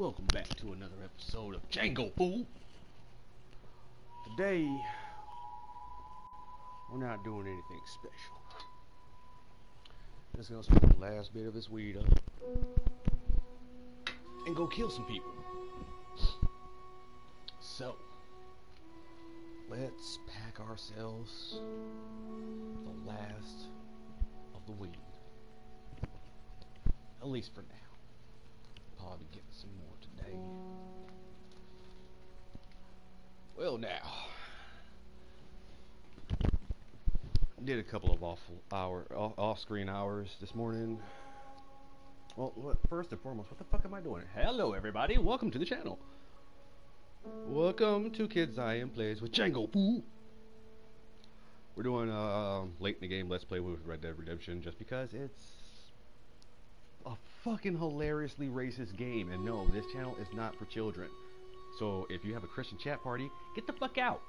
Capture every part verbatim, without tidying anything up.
Welcome back to another episode of Django Fool. Today, we're not doing anything special. Just gonna smoke the last bit of this weed up and go kill some people. So, let's pack ourselves the last of the weed. At least for now. Probably get some more today. Well, now, did a couple of awful hour off-screen hours this morning. Well, what, first and foremost, what the fuck am I doing? Hello, everybody. Welcome to the channel. Welcome to Kid Zion Plays with Django Fool. We're doing a uh, late in the game Let's Play with Red Dead Redemption just because it's a fucking hilariously racist game, and no, this channel is not for children. So if you have a Christian chat party, get the fuck out.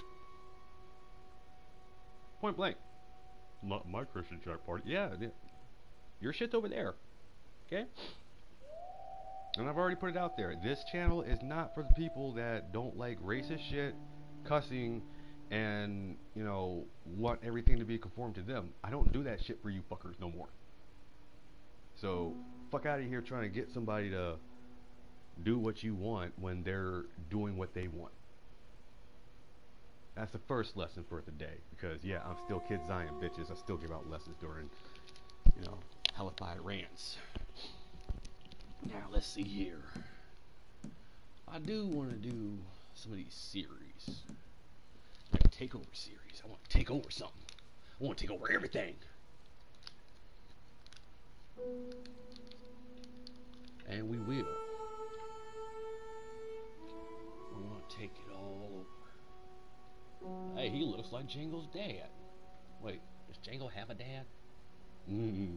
Point blank. Not my Christian chat party. Yeah, yeah. Your shit's over there. Okay? And I've already put it out there. This channel is not for the people that don't like racist shit, cussing, and, you know, want everything to be conformed to them. I don't do that shit for you fuckers no more. So, fuck out of here trying to get somebody to do what you want when they're doing what they want. That's the first lesson for the day. Because, yeah, I'm still Kid Zion, bitches. I still give out lessons during, you know, hellified rants. Now, let's see here. I do want to do some of these series. Like a takeover series. I want to take over something. I want to take over everything. And we will. We want to take it all over. Hey, he looks like Django's dad. Wait, does Django have a dad? Mm-hmm.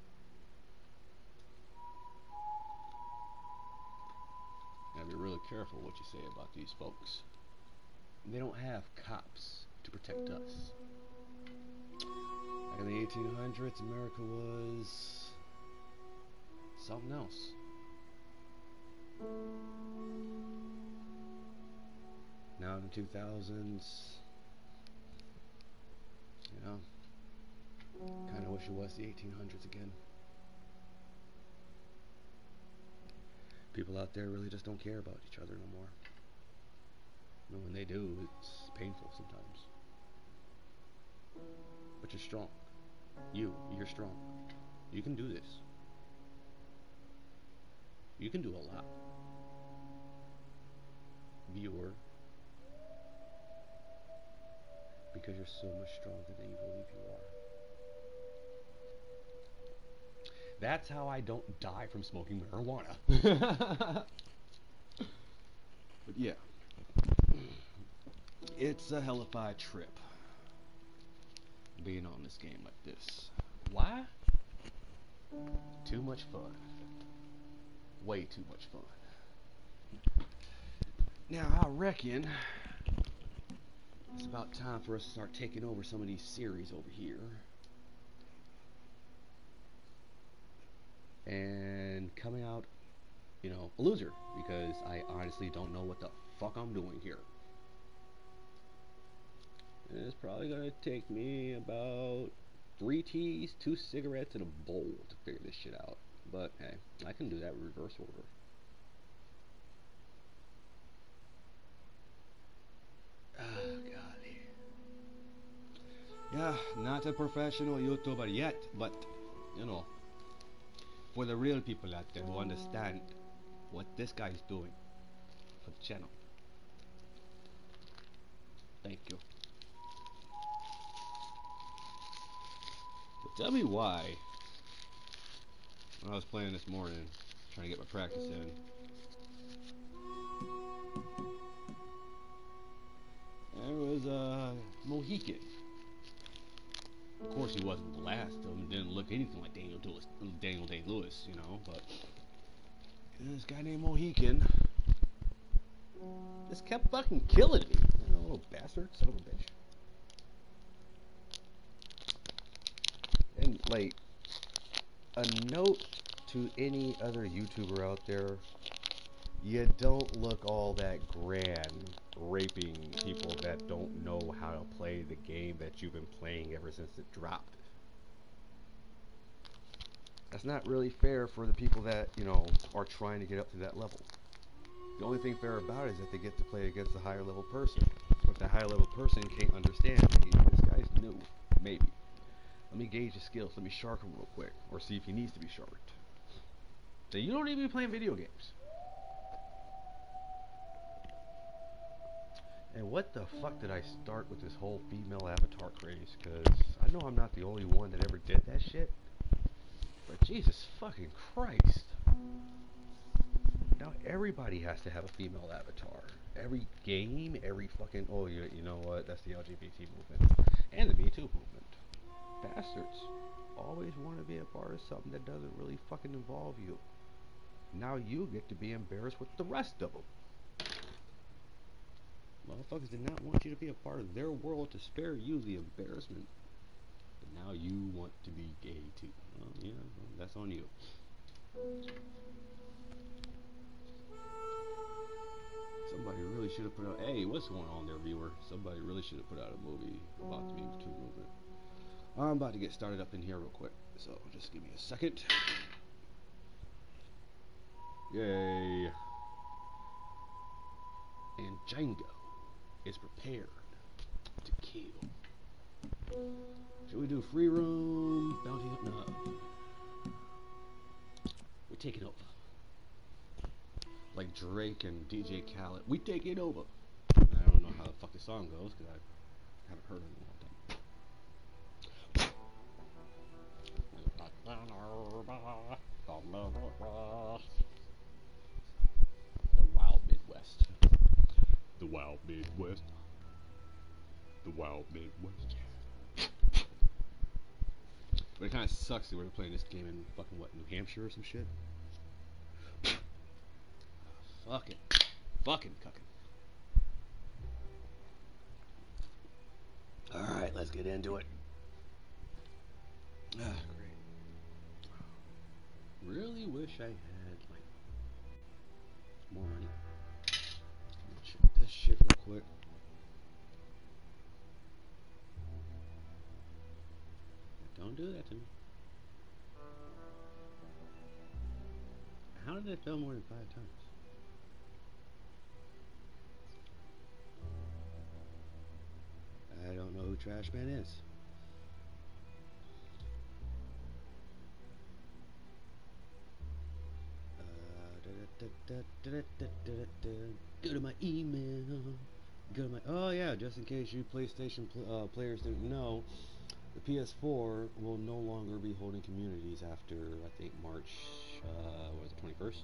Gotta be really careful what you say about these folks. They don't have cops to protect us. Back in the eighteen hundreds, America was something else. Now in the two thousands, you know, kind of wish it was the eighteen hundreds again. People out there really just don't care about each other no more. And when they do, it's painful sometimes. But you're strong. You, you're strong. You can do this. You can do a lot. Viewer. Because you're so much stronger than you believe you are. That's how I don't die from smoking marijuana. But yeah. It's a hellified trip being on this game like this. Why? Too much fun. Way too much fun. Now I reckon it's about time for us to start taking over some of these series over here. And coming out, you know, a loser. Because I honestly don't know what the fuck I'm doing here. And it's probably going to take me about three teas, two cigarettes, and a bowl to figure this shit out. But, hey, I can do that in reverse order. Ah, golly. Yeah, not a professional YouTuber yet, but, you know, for the real people out there who understand what this guy's doing for the channel. Thank you. But tell me why, when I was playing this morning, trying to get my practice in, there was a Mohican. Of course, he wasn't the last of them. Didn't look anything like Daniel Day-Lewis, Daniel Day-Lewis, you know. But this guy named Mohican just kept fucking killing me. You know, little bastard, son of a bitch. And like, a note to any other YouTuber out there You don't look all that grand raping people that don't know how to play the game that you've been playing ever since it dropped. That's not really fair for the people that, you know, are trying to get up to that level. The only thing fair about it is that they get to play against a higher level person. But the higher level person can't understand, hey, this guy's new. Maybe. Let me gauge his skills. Let me shark him real quick. Or see if he needs to be sharked. So you don't even be playing video games. And what the fuck did I start with this whole female avatar craze? Because I know I'm not the only one that ever did that shit. But Jesus fucking Christ. Now everybody has to have a female avatar. Every game, every fucking... Oh, you, you know what? That's the L G B T movement. And the Me Too movement. Bastards. Always want to be a part of something that doesn't really fucking involve you. Now you get to be embarrassed with the rest of them. Motherfuckers did not want you to be a part of their world to spare you the embarrassment. But now you want to be gay too. Well, yeah, well, that's on you. Somebody really should have put out... Hey, what's going on there, viewer? Somebody really should have put out a movie about the Me Too movement. I'm about to get started up in here real quick. So, just give me a second. Yay. And Django is prepared to kill. Should we do free roam? Bounty hunt? No. We're taking over. Like Drake and D J Khaled. We taking over. I don't know how the fuck the song goes because I haven't heard it in a long time. The Wild Midwest. The Wild Midwest. The Wild Midwest. But it kind of sucks that we're playing this game in fucking, what, New Hampshire or some shit? Fucking. Fucking cucking. Alright, let's get into it. Ah, great. Really wish I had, like, more money. Let me check this shit real quick. Don't do that to me. How did it fail more than five times? I don't know who Trashman is. Uh, da, da, da, da, da, da, da. Go to my email. Go to my. Oh yeah, just in case you PlayStation pl uh, players didn't know, the P S four will no longer be holding communities after I think March. Uh, what was it, twenty-first?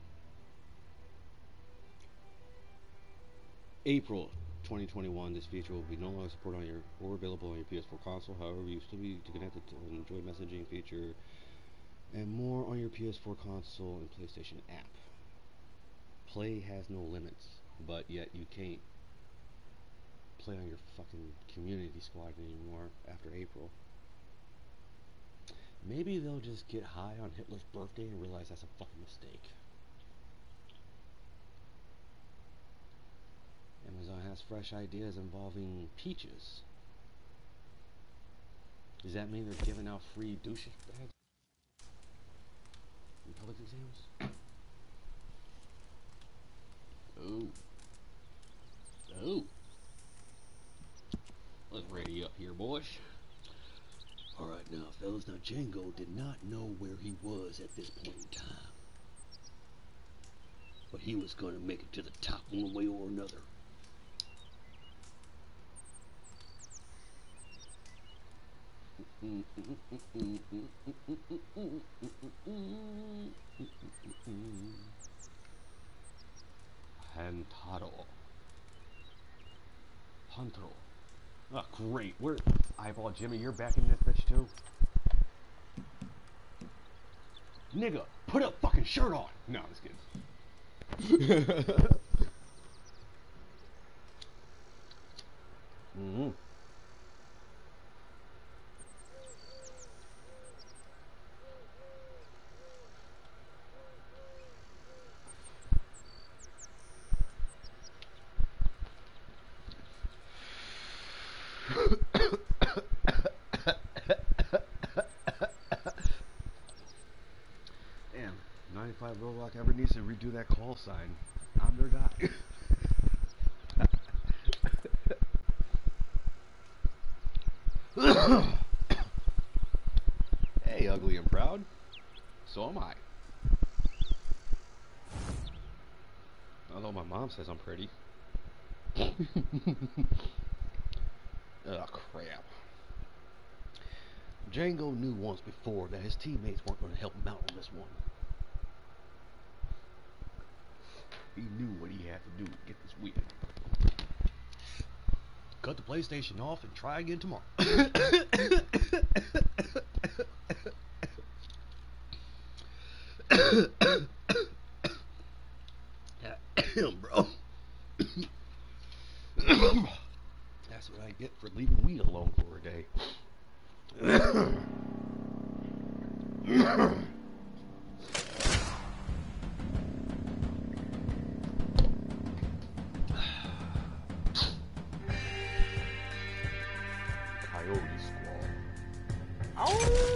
April twenty twenty-one, this feature will be no longer supported on your or available on your P S four console. However, you still be to connect it to enjoy messaging feature and more on your P S four console and PlayStation app. Play has no limits, but yet you can't play on your fucking community squad anymore after April. Maybe they'll just get high on Hitler's birthday and realize that's a fucking mistake. Amazon has fresh ideas involving peaches. Does that mean they're giving out free douche bags in public exams? Oh. Oh. Let's ready up here, boys. Alright now, fellas. Now, Django did not know where he was at this point in time. But he was going to make it to the top one way or another. Hantaro. Huntaro. Oh, great. Where, Eyeball Jimmy, you're back in this bitch too? Nigga, put a fucking shirt on. No, I'm just kidding. Mm-hmm. do that call sign. I'm their guy. Hey, ugly and proud. So am I. Although my mom says I'm pretty. Oh, crap. Django knew once before that his teammates weren't going to help him out on this one. He knew what he had to do to get this win. Cut the PlayStation off and try again tomorrow. Damn, bro. That's what I get for leaving weed alone for a day. Coyote Squall. Oh,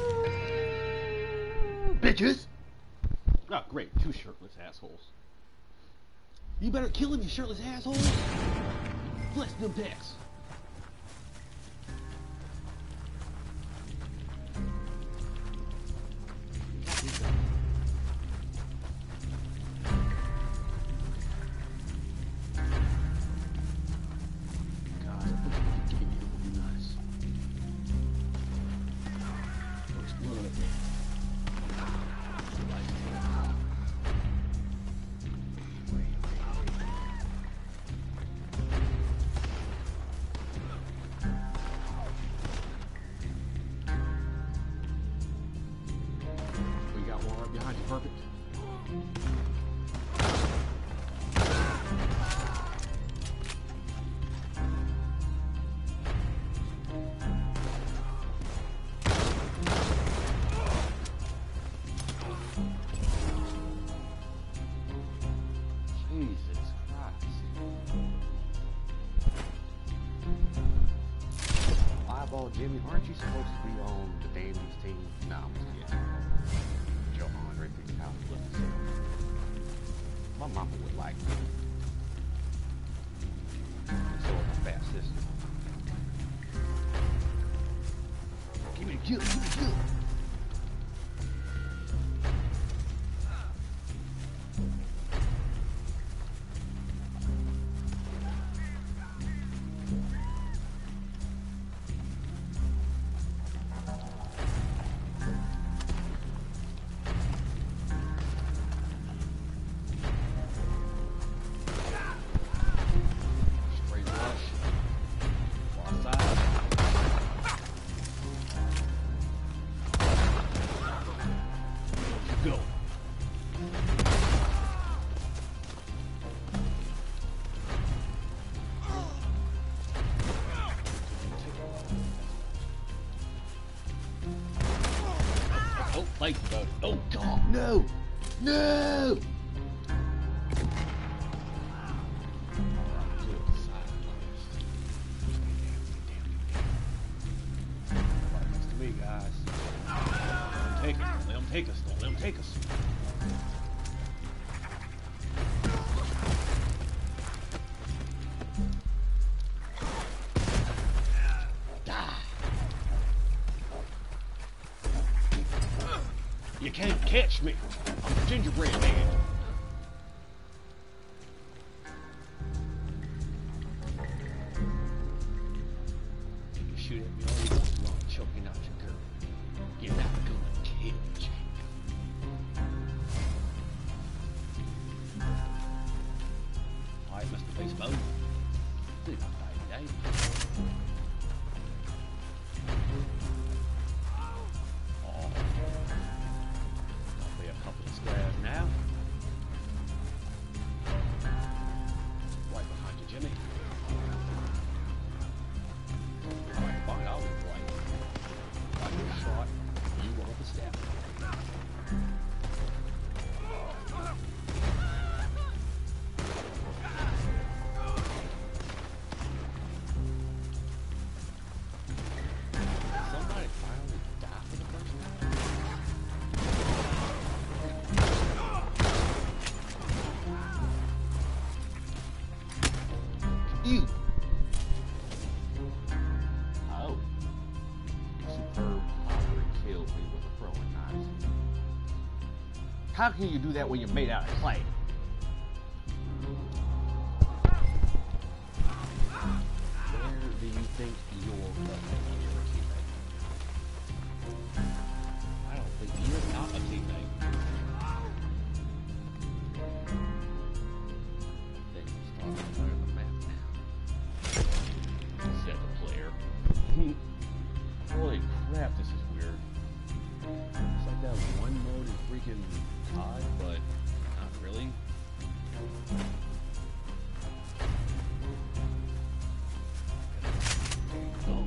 bitches! Oh, great. Two shirtless assholes. You better kill him, you shirtless assholes! Flex them decks! Perfect. Jesus Christ. Eyeball Jimmy, aren't you supposed to be on the Dandy's team? No, I'm just kidding. Johan right through the house. My mama would like me. So is my fat sister. Give me the kill, give me the kill. Like, uh, oh God, no, no! Right next to me, guys. Let them take us, let them take us, don't let them take us. You can't catch me. I'm a gingerbread man. You can shoot at me all you want to while I'm choking out your girl. You're not gonna catch me. Alright, Mister Baseball. Do not fight today. Now, right behind you, Jimmy. Alright, fine, I'll be right. Got your shot, you roll the step. You. Oh. Superb Potter killed me with a throwing knife. How can you do that when you're made out of clay? Where do you think you're going? I don't think you're not a teammate. Then you start to learn the map now. Said the player. Holy crap, this is weird. It's like that one mode in freaking C O D, but not really. Oh.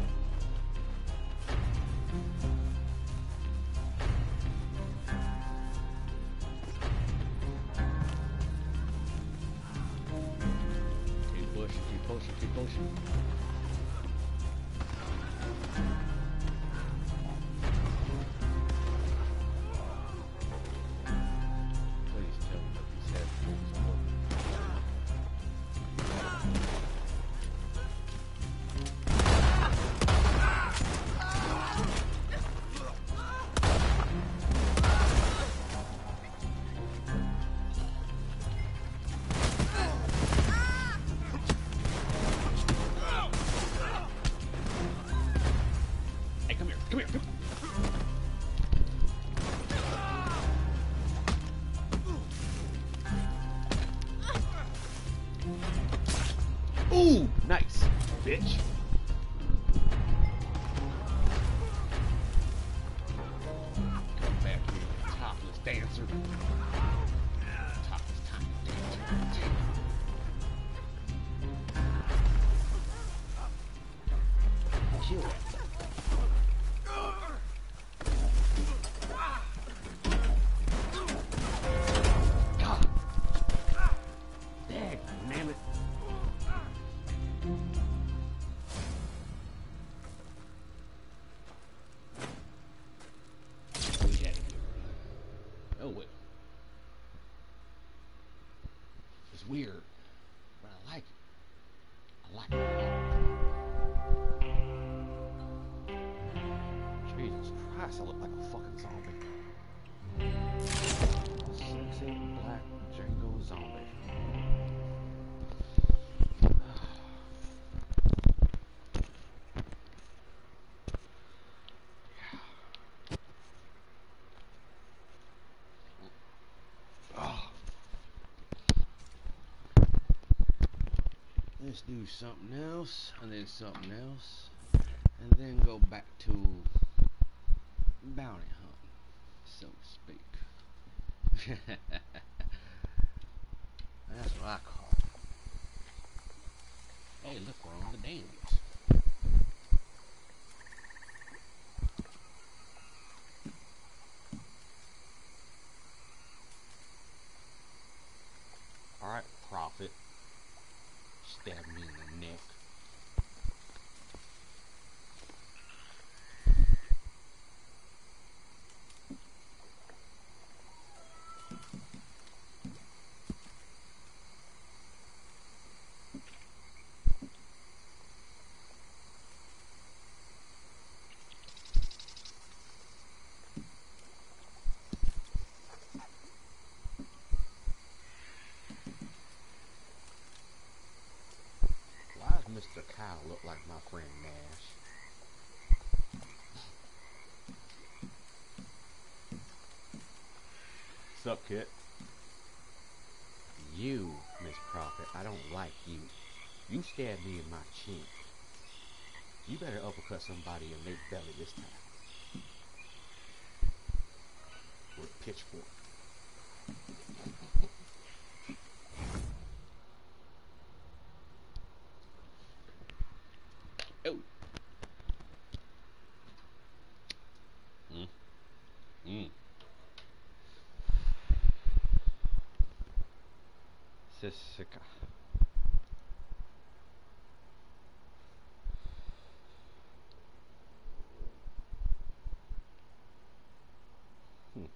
Keep pushing, keep pushing, keep pushing. Ooh, nice, bitch. Come back here, topless dancer. Topless tiny dancer. Kill that. God. Dang, damn it. Oh, wait. It's weird, but I like it. I like it. Jesus Christ, I look like a fucking zombie. Sexy black Django zombie. Let's do something else, and then something else, and then go back to bounty hunting, so to speak. That's what I call it. Hey, look, we're on the Dandies. Alright, Prophet. Stab me in the neck. Mister Kyle look like my friend Nash. Sup, Kit? You, Miss Prophet, I don't like you. You stabbed me in my chin. You better uppercut somebody in their belly this time. With a pitchfork. Oh. Mm. Mm. Sisika. Hmm.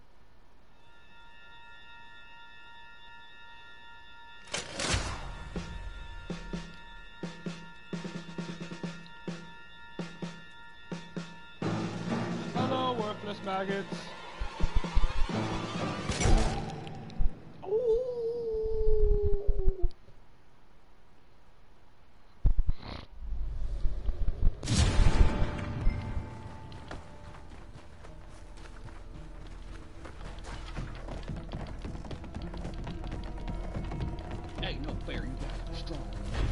maggots. Hey, no fair, you guys are strong.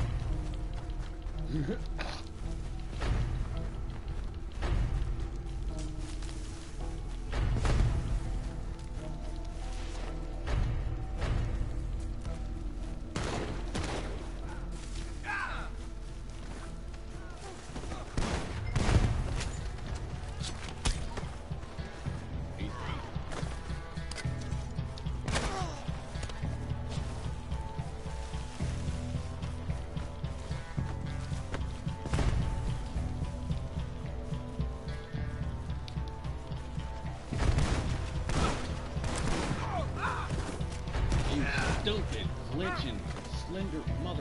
Stupid, glitching, slender mother.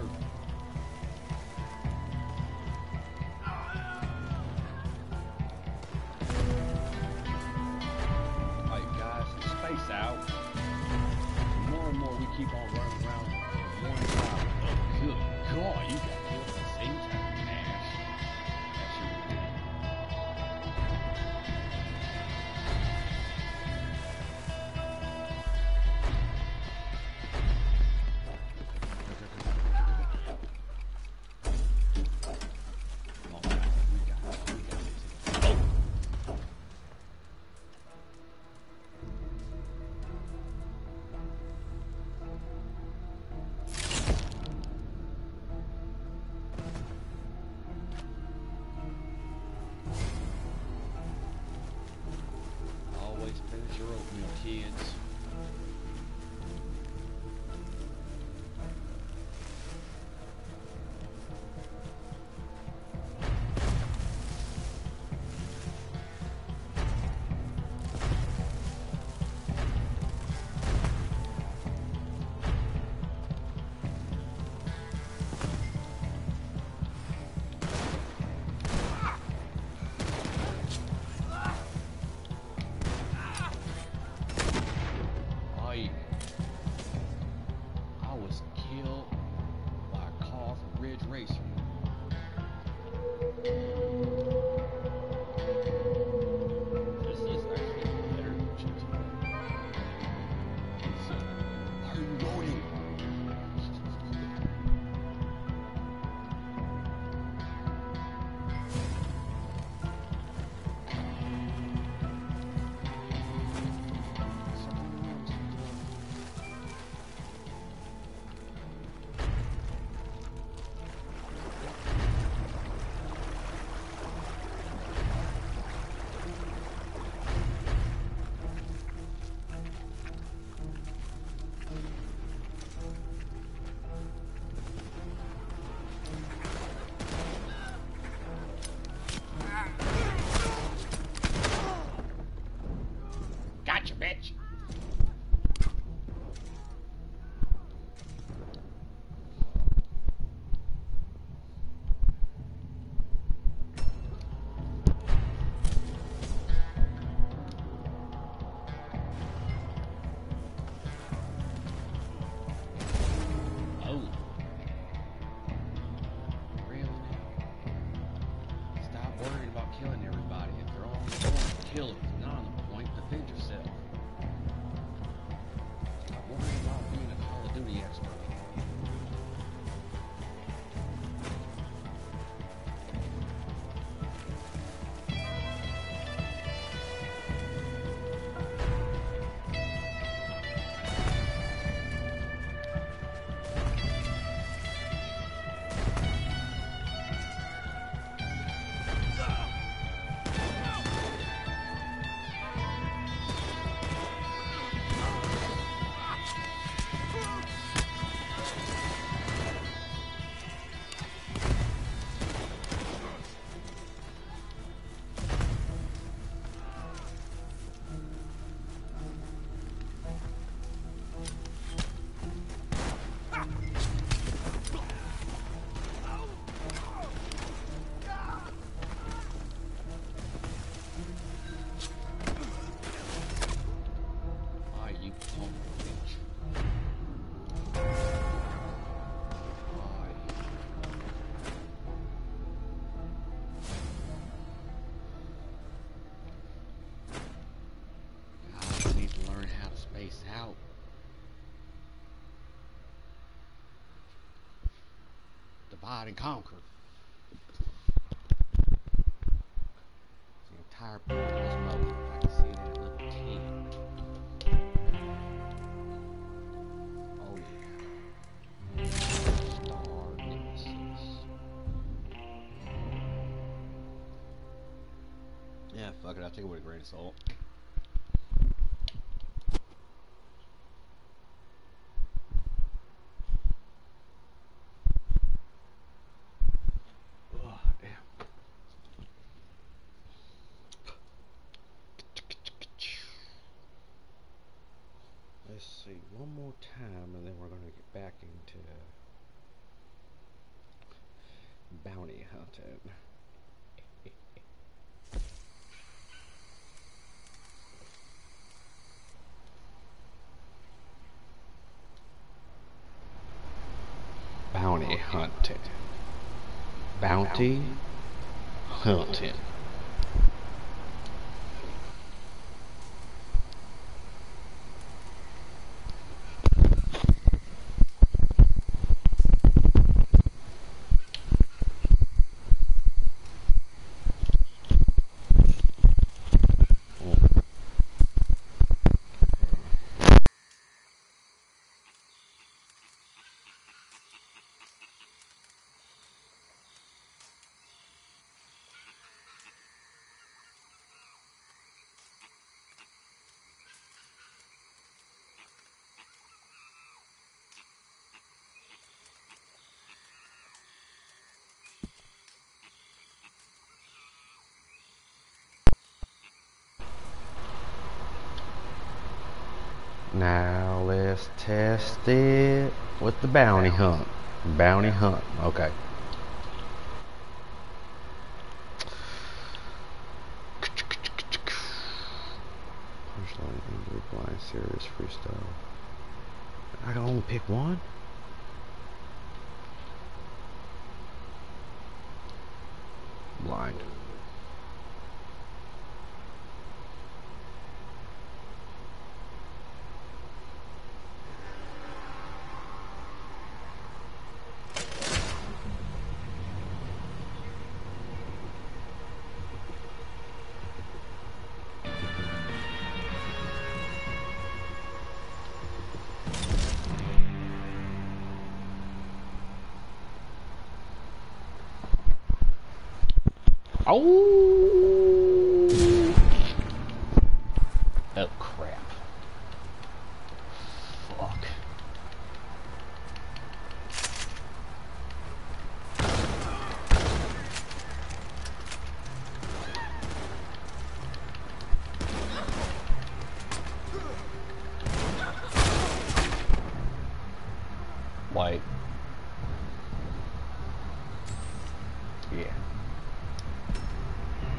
Alright guys, space out. The more and more we keep on running around one side. Oh good God, you got killed at the same time, Nash. That's your always finish your oatmeal, kids. I, I was killed by a car from Ridge Racer. This is actually better than G T A. So, why are you loading? Gotcha, bitch. Oh. Really now? Stop worrying about killing everybody. If they're on the point, kill them. If they're not on the point, defend yourself. Stop worrying about being a Call of Duty expert. divide and conquer. The entire board was mowed. I can see that little ten. Oh yeah. Star Nemesis. Yeah, fuck it. I'll take it with a grain of salt. Let's see, one more time and then we're going to get back into bounty hunting. Bounty hunting. Bounty hunting. Now let's test it with the bounty hunt. Bounty hunt, okay. Punchline, angry, blind, serious, freestyle. I can only pick one? Blind. Oh! Oh crap. Fuck. White. Yeah.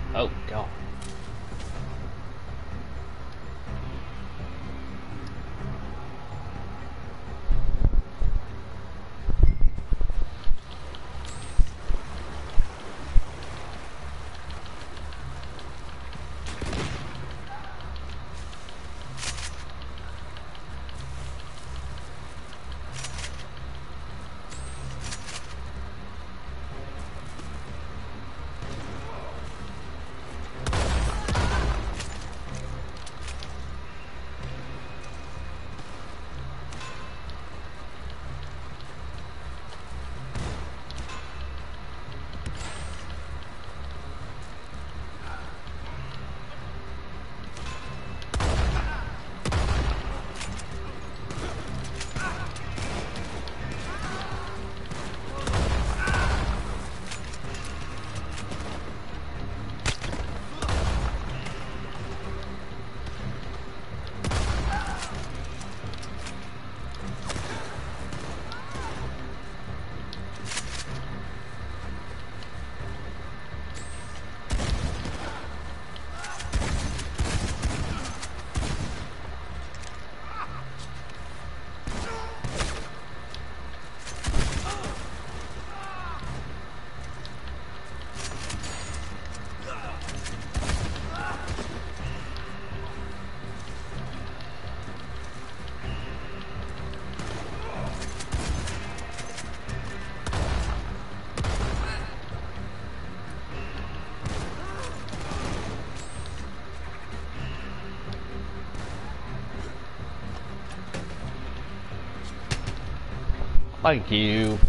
Thank you.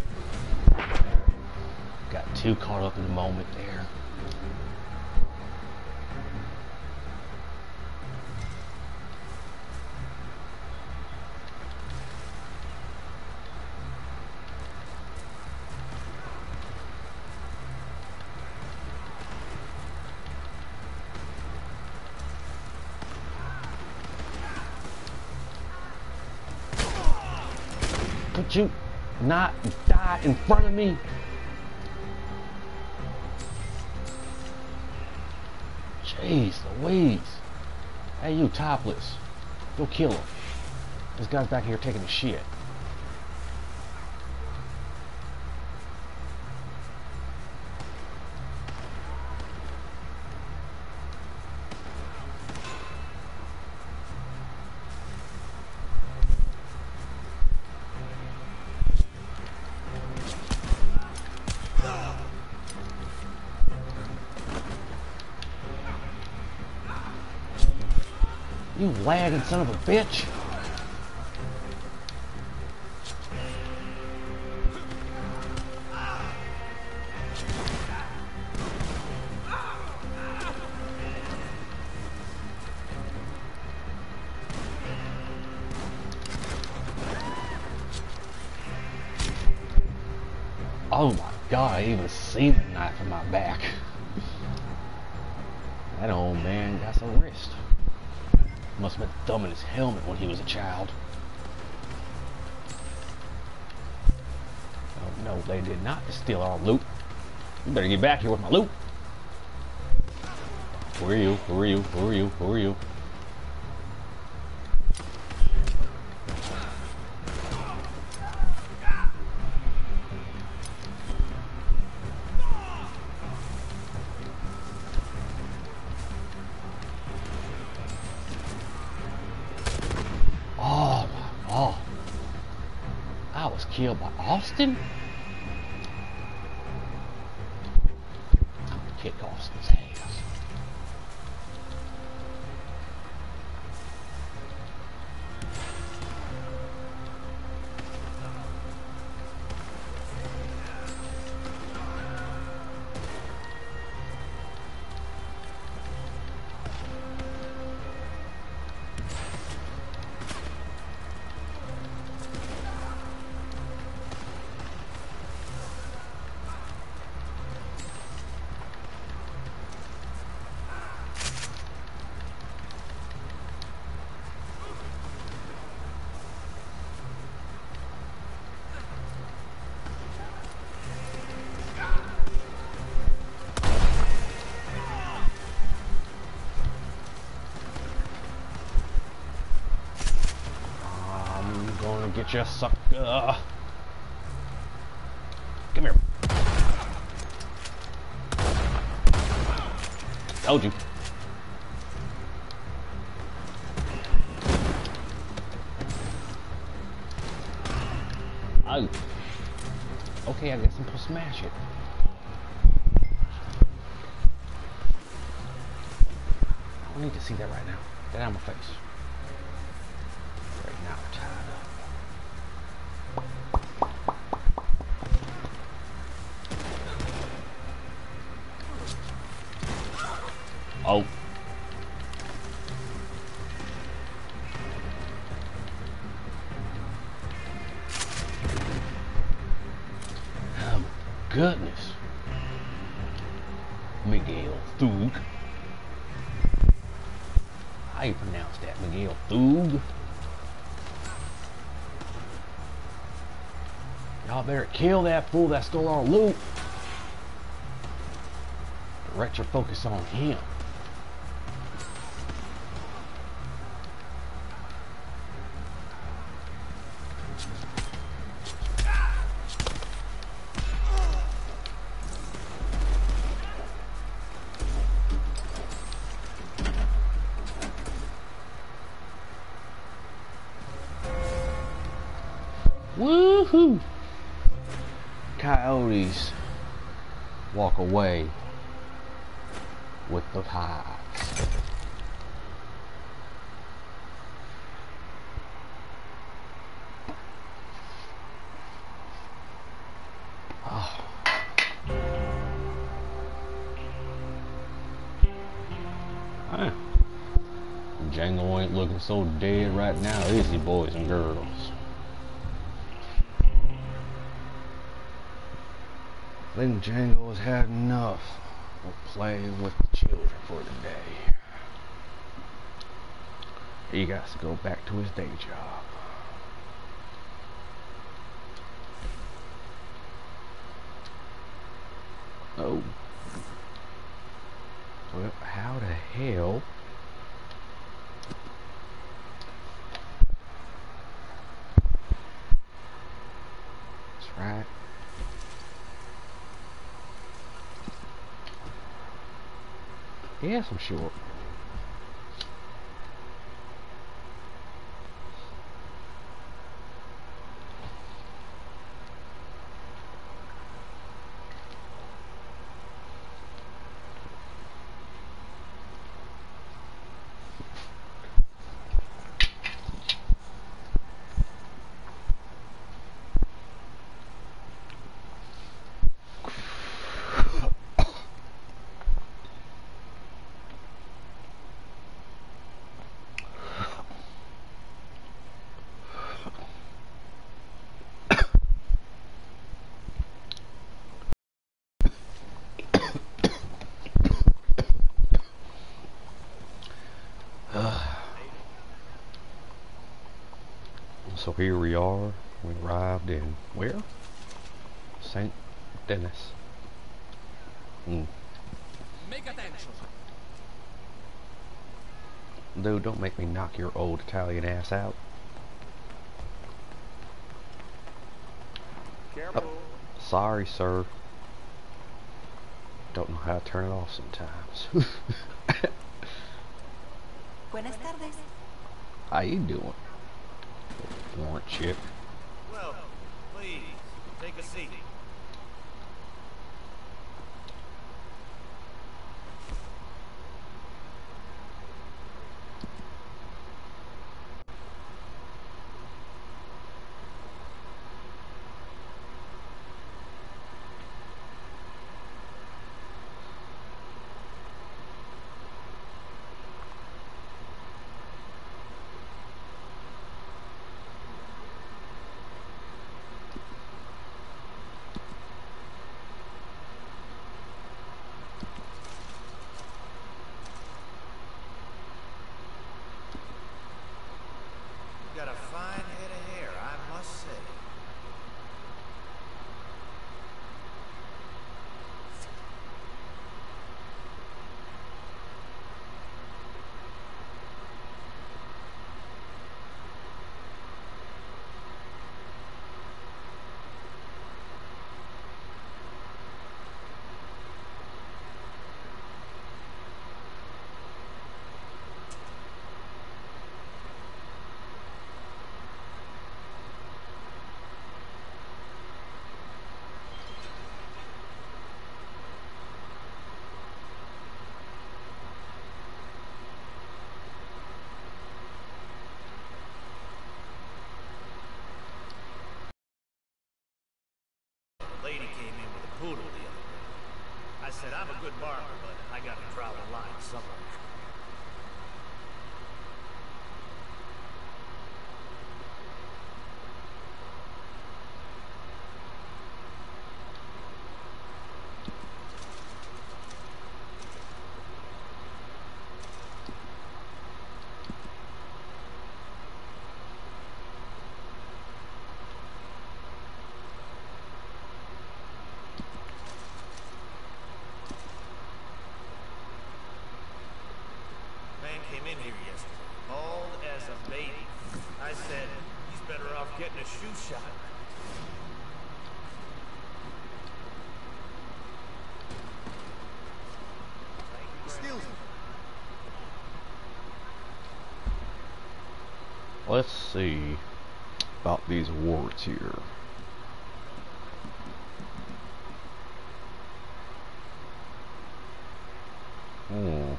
Got too caught up in the moment there. Could you not die in front of me? Jeez Louise. Hey, you topless. Go kill him. This guy's back here taking a shit. You lagging son of a bitch. Oh my God, I even seen the knife in my back. That old man got some wrist. Must have been thumbing his helmet when he was a child. Oh no, they did not steal our loot. You better get back here with my loot. Who are you? Who are you? Who are you? Who are you? Killed by Austin? I'm gonna kick Austin's ass. Get you, sucker. Come here. Told you. Oh. Okay, I guess I'm gonna smash it. I don't need to see that right now. Get out of my face. Right now, I'm tired of. Oh. Oh, goodness. Miguel Thug. How you pronounce that, Miguel Thug? Y'all better kill that fool that stole our loot. Direct your focus on him. Woohoo! Coyotes walk away with the hides. ain't looking so dead right now, is he, boys and girls? I think Django has had enough of playing with the children for the day. He got to go back to his day job. Oh. Well, how the hell? That's right. Yes, I'm sure. So here we are. We arrived in where? Saint Denis. Hmm. Make attention. Dude, don't make me knock your old Italian ass out. Careful. Oh, sorry, sir. Don't know how to turn it off sometimes. Buenas tardes. How you doing? Warrant chip. Well, please, take a seat. Got a fine head of hair, I must say. Lady came in with a poodle the other day. I said, I'm a good barber, but I gotta draw the line somewhere. Man came in here yesterday, bald as a baby. I said, he's better off getting a shoe shot. Steals him. Let's see about these warts here. Hmm.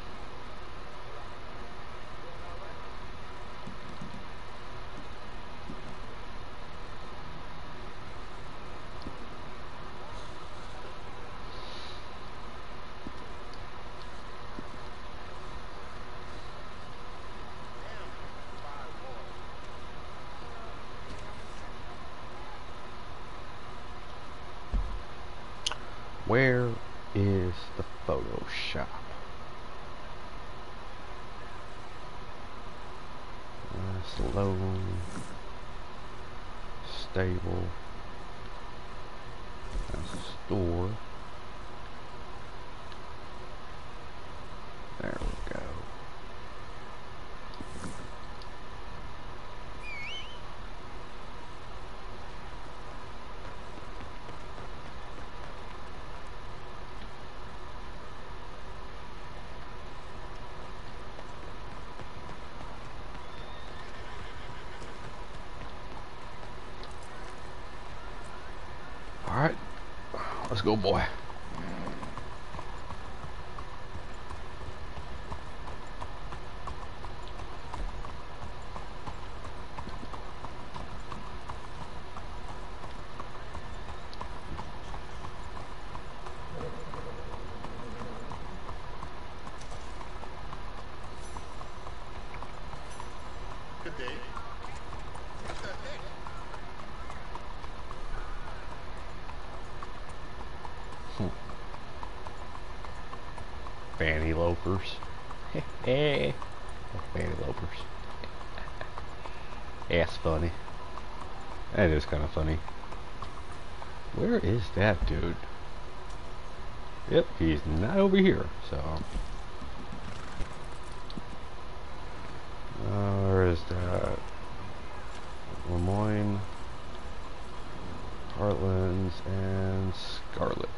Where is the Photoshop? Uh, slow, stable. That's a store. There we go. Alright, let's go, boy. Good day. What's that thing? Fanny loafers. Hey, fanny loafers. That's funny. That is kind of funny. Where is that dude? Yep, he's not over here. So, uh, where is that? Lemoyne, Heartlands, and Scarlet.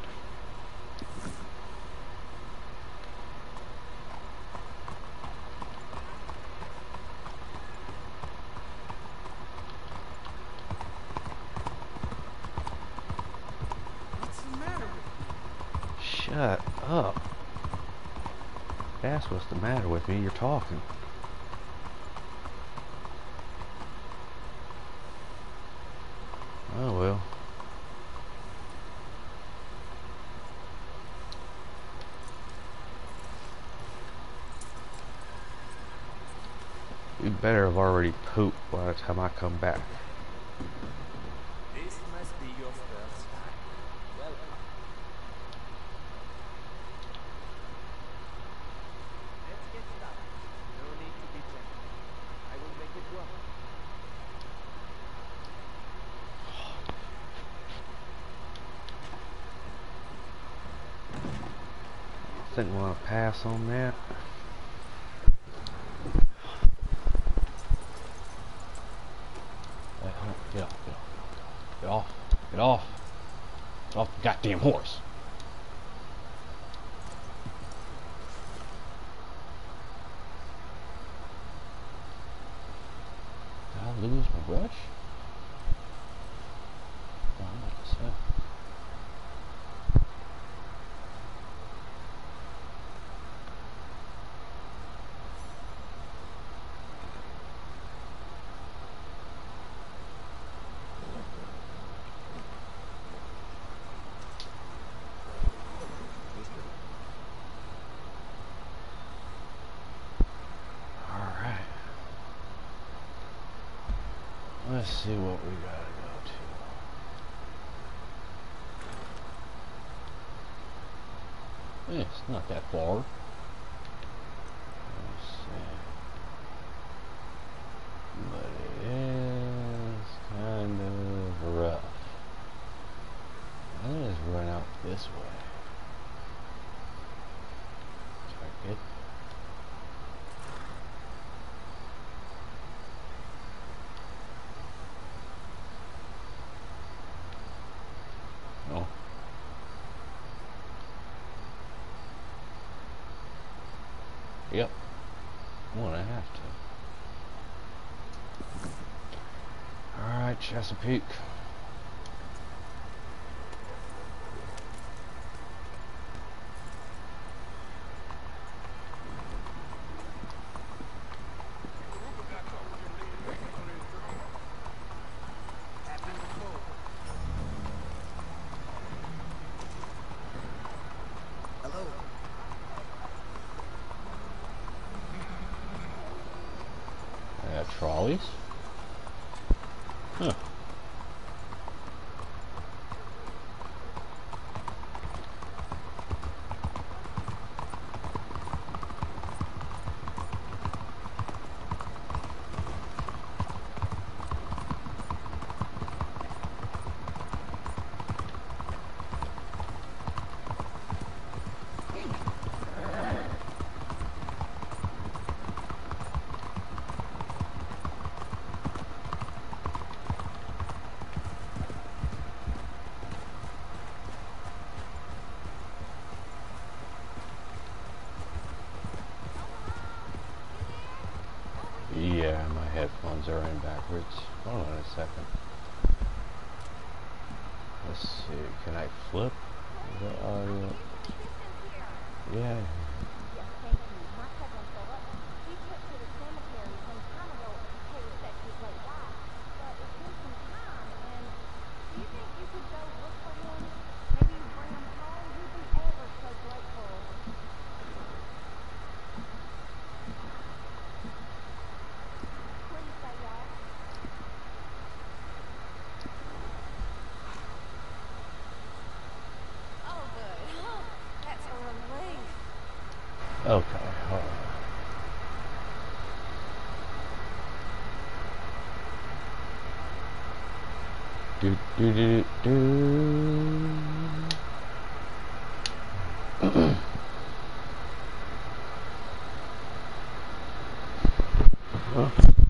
Shut up. That's what's the matter with me. You're talking. Oh well. You better have already pooped by the time I come back. This must be your first time. Welcome. Let's get started. No need to be gentle. I will make it work. Think we'll want to pass on that. Hey, hold on. Get off, get off, get off, get off, get off the goddamn horse. Did I lose my brush? Oh, I'm about to say. Let's see what we gotta go to. Eh, it's not that far. Let's see. But it is kind of rough. I'm gonna just run out this way. Try to get Oh. Yep. I'm gonna have to. Alright, Chesapeake. Trolleys? Huh. backwards. Hold on a second. Let's see. Can I flip the audio? Yeah. Okay, hold on. Do do do do. Huh?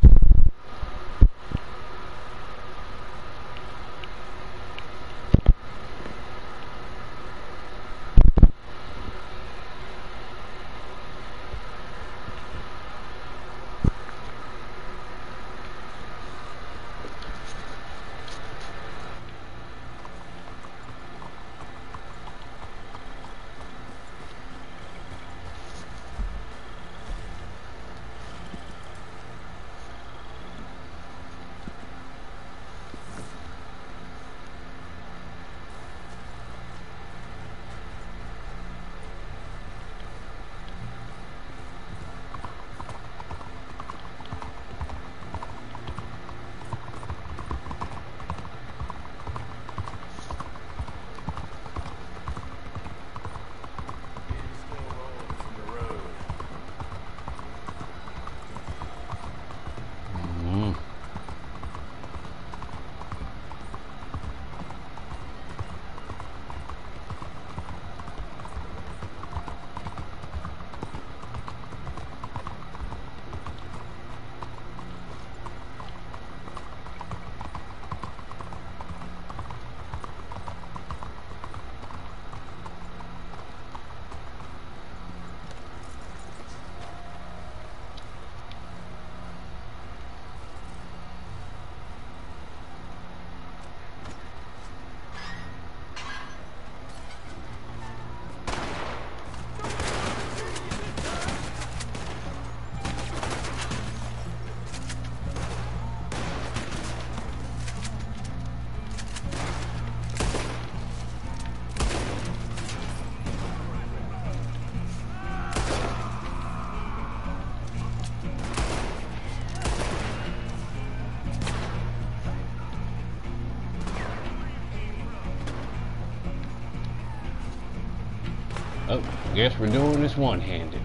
Oh, guess we're doing this one-handed.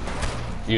You.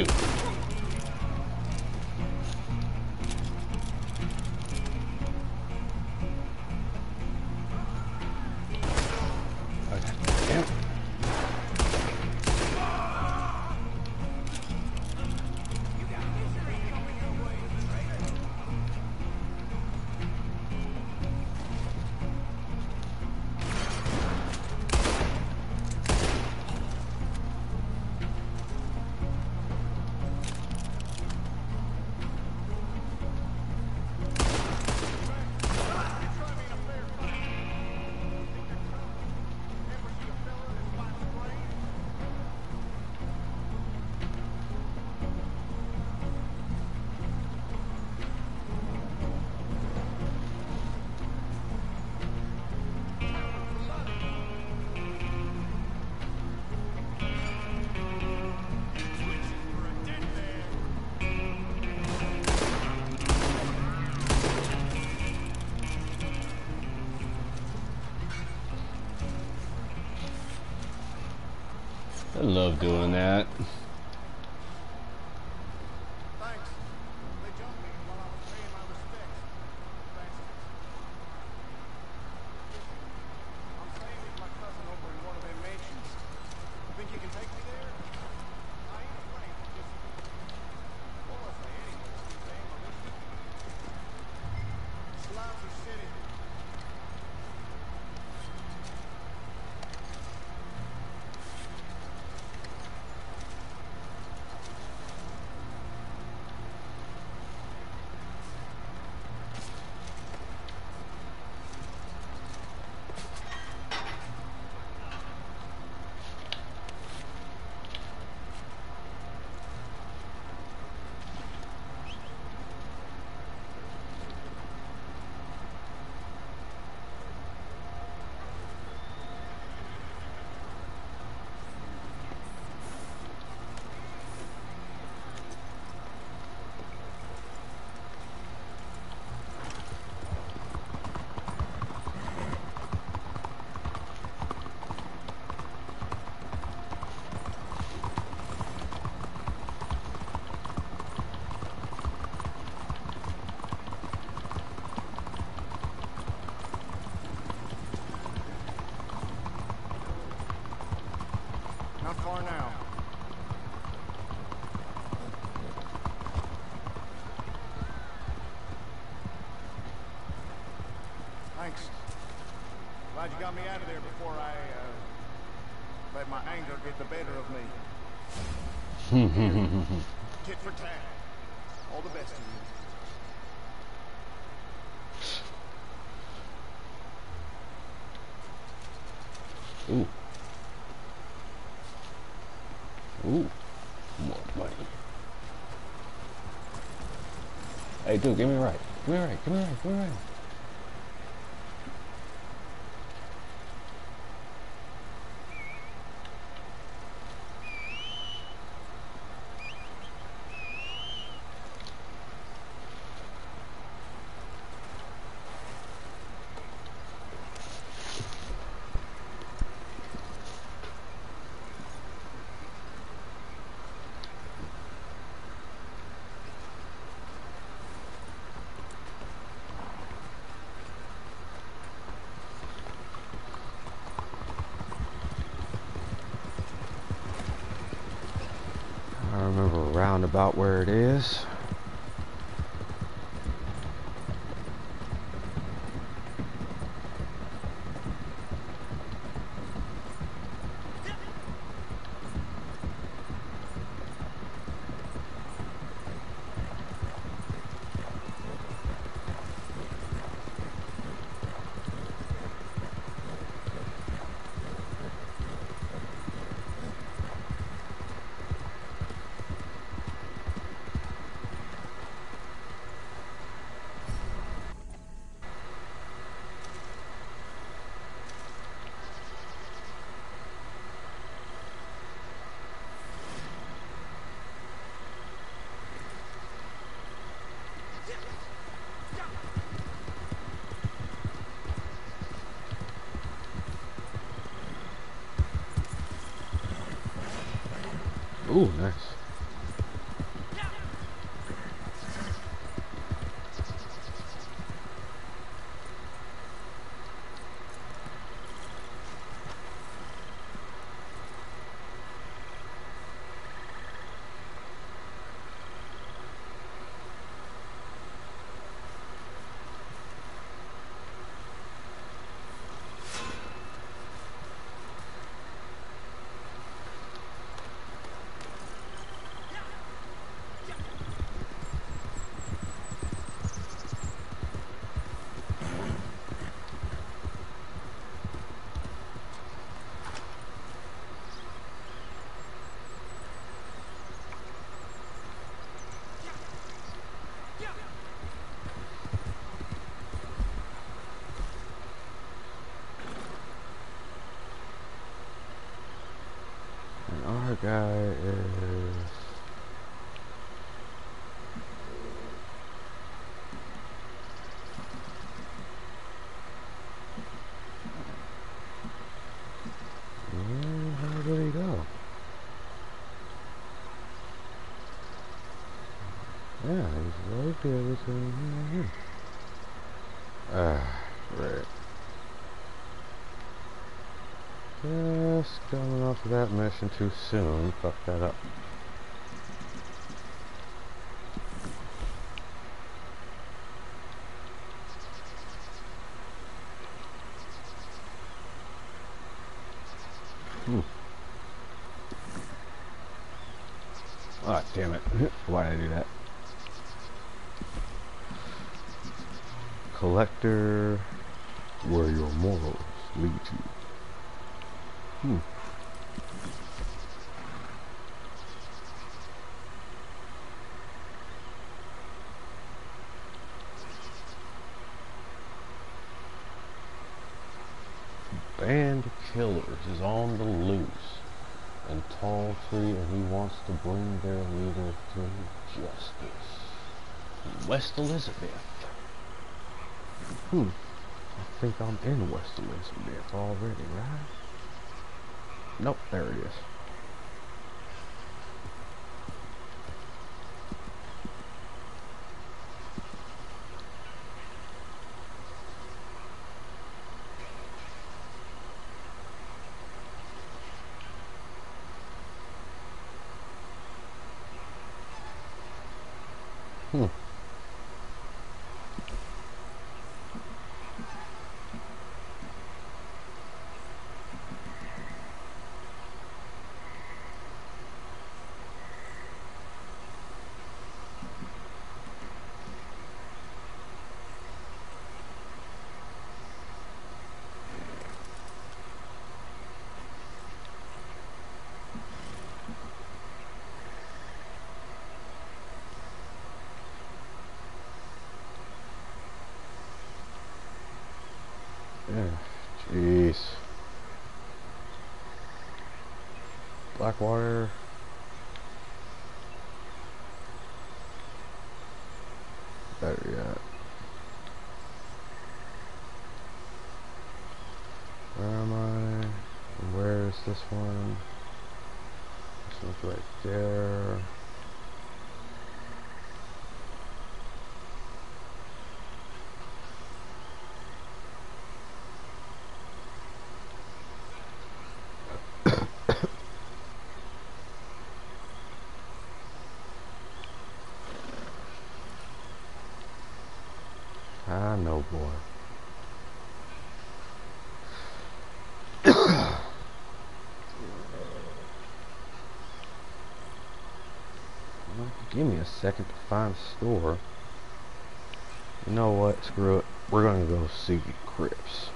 I love doing that. Thanks. They jumped me while I was paying my respects. Thanks. I'm staying with my cousin over in one of their mansions. Think you can take me there? I ain't afraid. Just what was I anyway? Some damn militia. It's a lousy city. Not far now. Thanks. Glad you got me out of there before I, uh, let my anger get the better of me. Tit for tat. All the best to you. Ooh. Ooh. More money. Hey, dude, give me a ride. Give me a ride. Give me a ride. Give me a ride. I remember around about where it is. Ooh, nice. And our guy is... Where did he go? Yeah, he's right there between here and here. Ah, right. Just coming off of that mission too soon. Fuck that up. Hmm. Ah, damn it. Why did I do that? Collector, where your morals lead you. Hmm. Band Killers is on the loose and Tall Tree, and he wants to bring their leader to justice. West Elizabeth. Hmm. I think I'm in West Elizabeth already, right? Nope, there it is. Hmm. Yeah. Jeez. Blackwater. Better yet. Where am I? Where is this one? This one's right there. Ah, no, boy. Give me a second to find a store. You know what? Screw it. We're gonna go see Crips.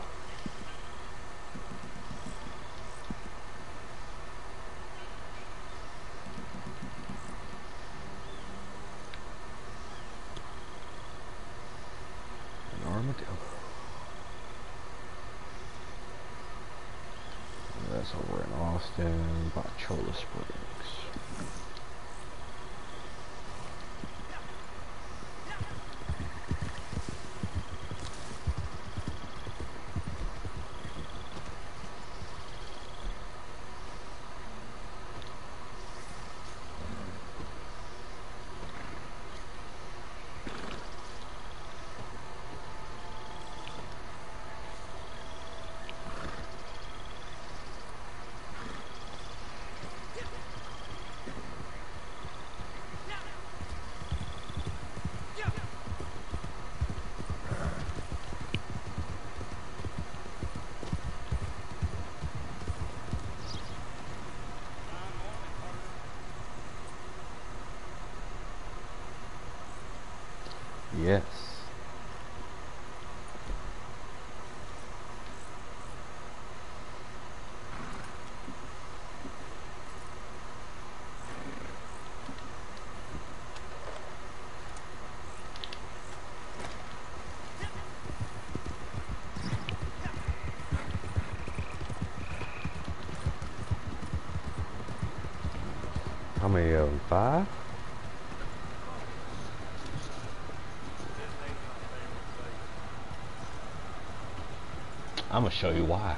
An armadillo. That's over in Austin, by Cholla Springs. Yes. How many of them? Five? I'm gonna show you why.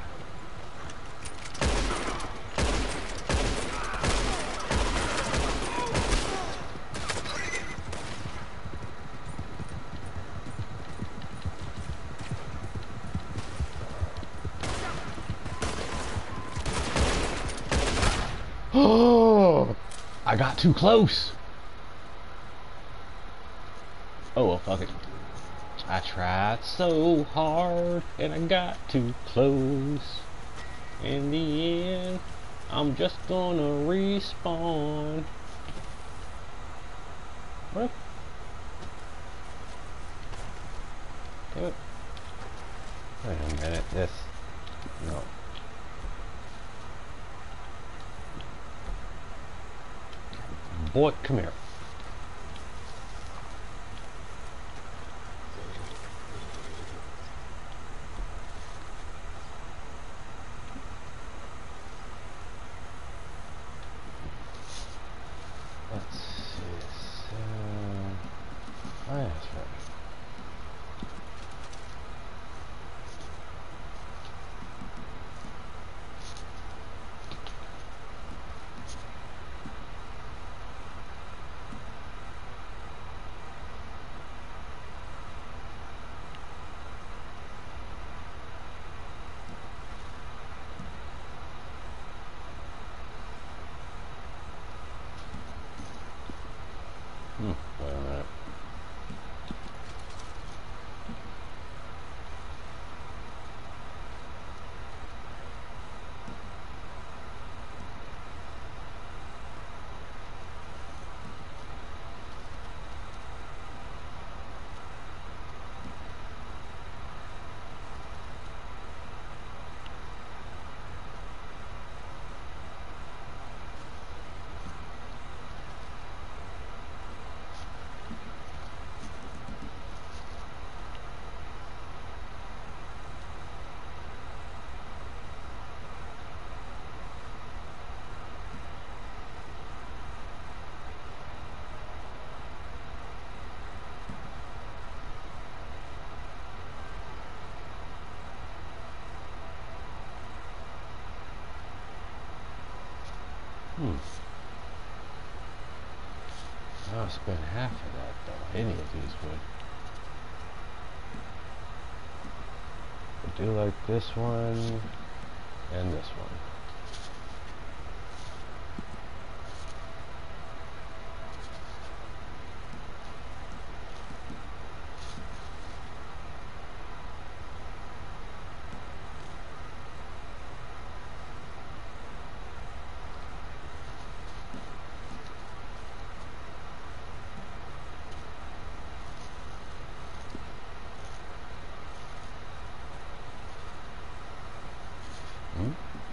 Oh, I got too close. Oh well, fuck it. I tried so hard and I got too close. In the end, I'm just gonna respawn. What? Damn it. Wait a minute, this. No. Boy, come here. Let's see. So, oh, yeah, that's right. Hmm, wait a minute. Hmm. I'll spend half of that though. Any of these would. I do like this one and this one. Hmm?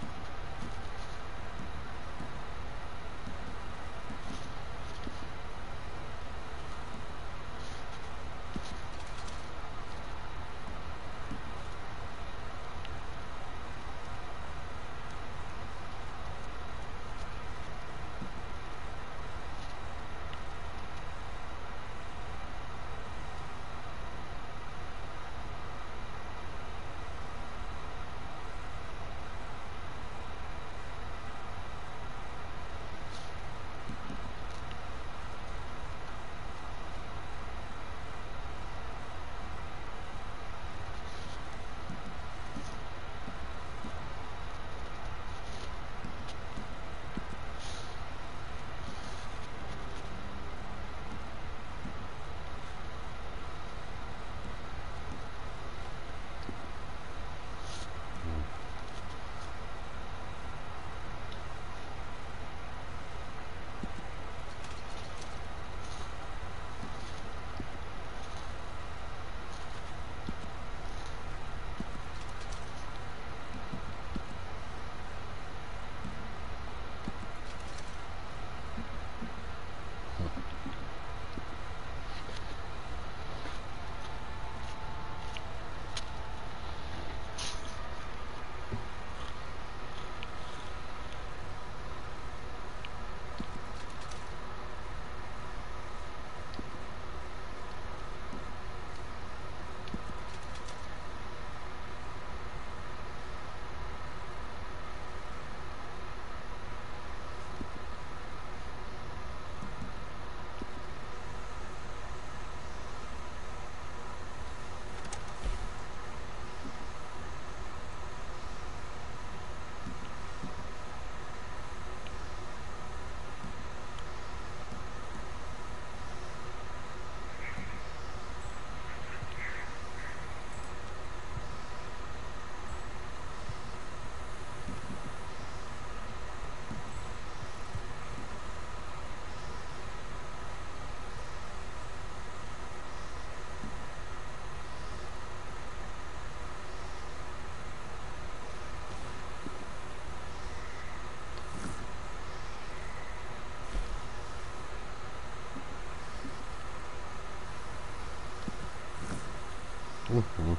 Mm-hmm.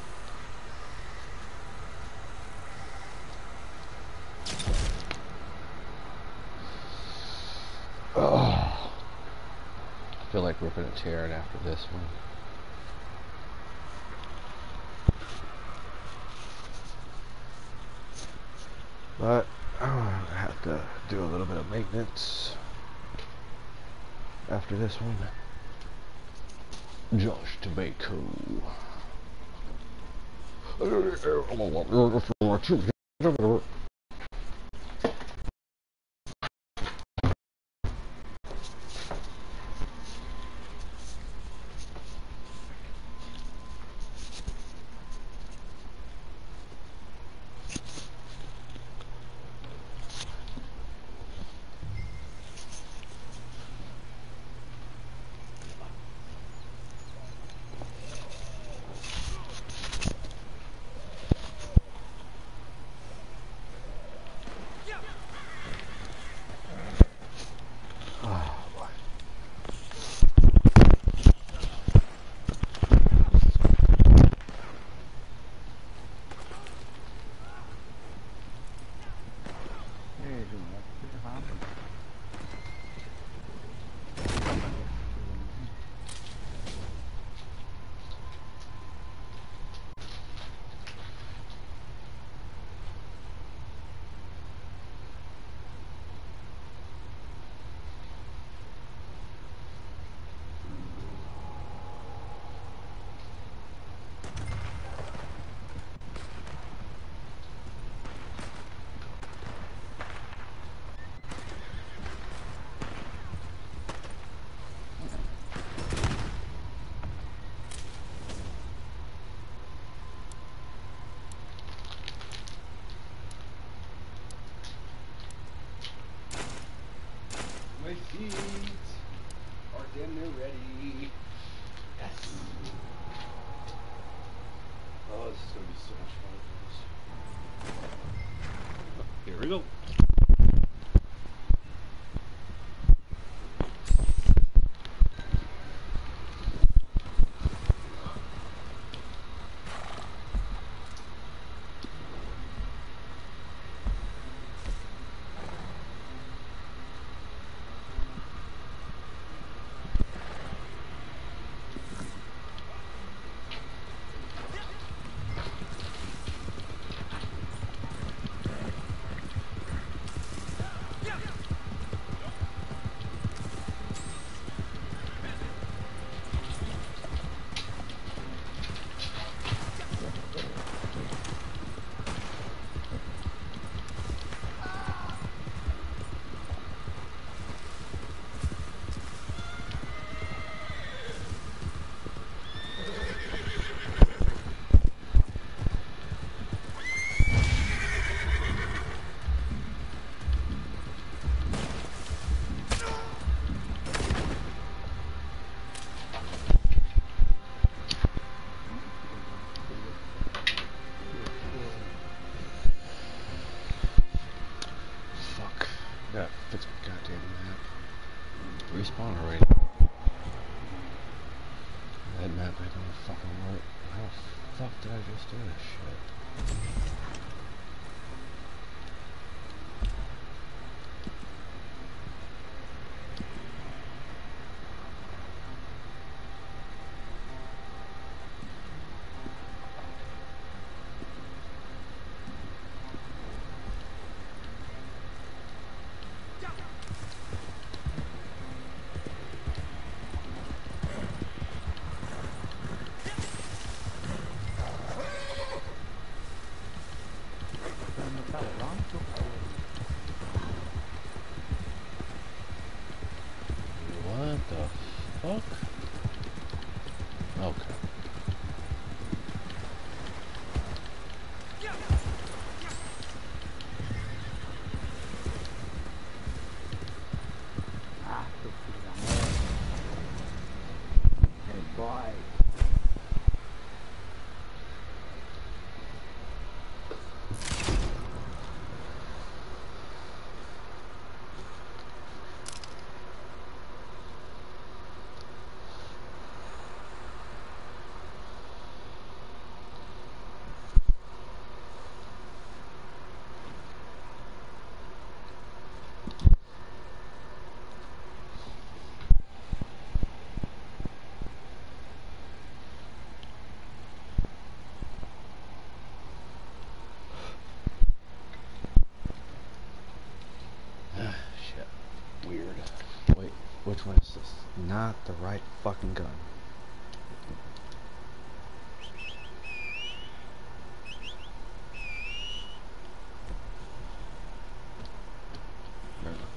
Oh, I feel like ripping a tear after this one. But I'm gonna have to do a little bit of maintenance after this one. Josh Tobacco. damn near ready. Yes. Oh, this is gonna be so much fun. Here we go. Yeah, fix my goddamn map. Respawn already. That map ain't gonna fucking work. How the fuck did I just do this shit? What the fuck? Okay. Ah, qué puta Hey, boy. Shit. Weird. Wait, which one is this? Not the right fucking gun. There we go.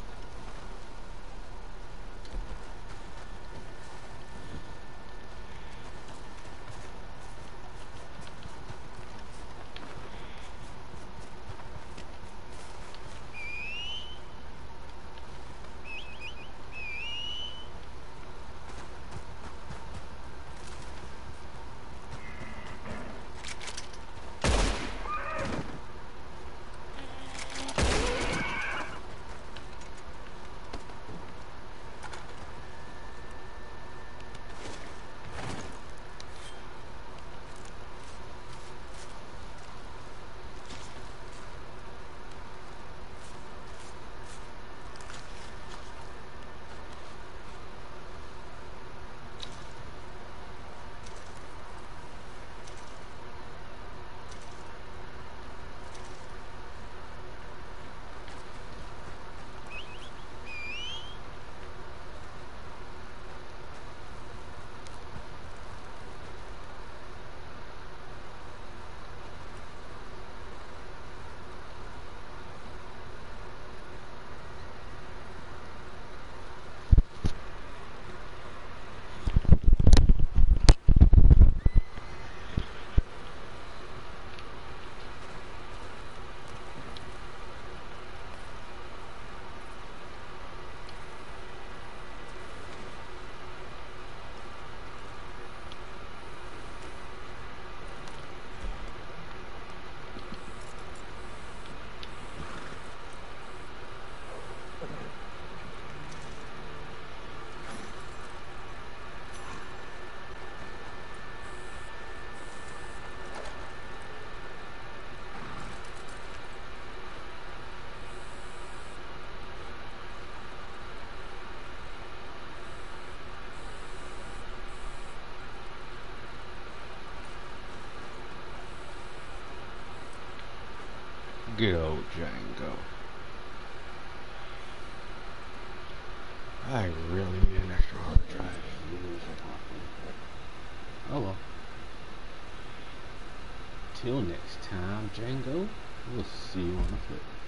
Good old Django. I really need an extra hard drive. Oh well. Till next time, Django. We'll see you on the flip.